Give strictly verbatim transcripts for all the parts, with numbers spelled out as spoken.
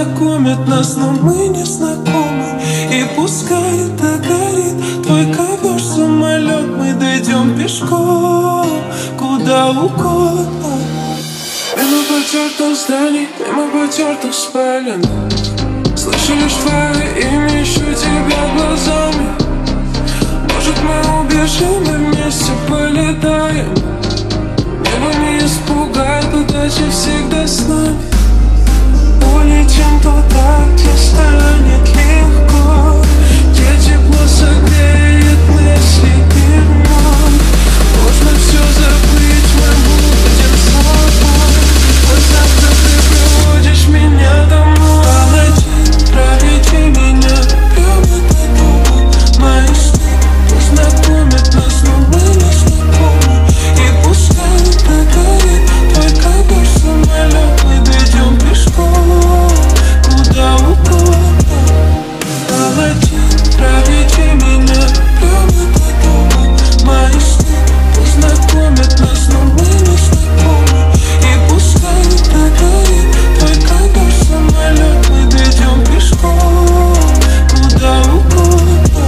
познакомит нас, но мы не знакомы. И пускай это горит твой ковер, самолет, мы дойдем пешком куда угодно. Мимо потертых зданий, мимо потертых спален, слышу лишь твое имя, ищу тебя глазами. Может, мы убежим и вместе полетаем. Небо не испугает, удача всегда с нами. Улетим туда, где станет легко, где тепло согреет мысли и вновь. Можно все забыть, мы будем собой. Но завтра ты приводишь меня домой. Паладин, проведи меня прямо до дома. Мои сны познакомят нас, но мы не знакомы. И пускай это горит твой ковер, самолет, мы дойдем пешком куда угодно. Паладин, проведи меня прямо до дома. Мои сны познакомят нас, но мы не знакомы. И пускай это горит твой ковер, самолет, мы дойдем пешком куда угодно.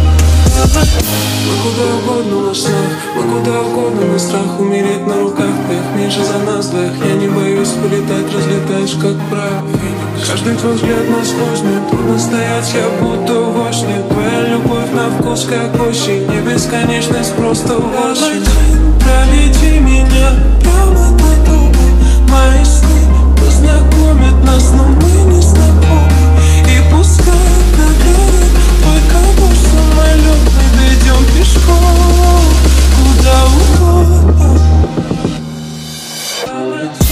Мы куда угодно на снах, мы куда угодно на страх. Умереть на руках твоих меньше за нас двоих. Я не боюсь полетать, разлетаешь как прах. Каждый твой взгляд насквозь, мне трудно стоять, я будто вождь. Нет, твоя любовь на вкус как осень, не бесконечность, просто очень. Проведи меня прямо до дома. Мои сны познакомят нас, но мы не знакомы. И пускай это горит твой ковер, самолет, мы дойдем пешком куда угодно.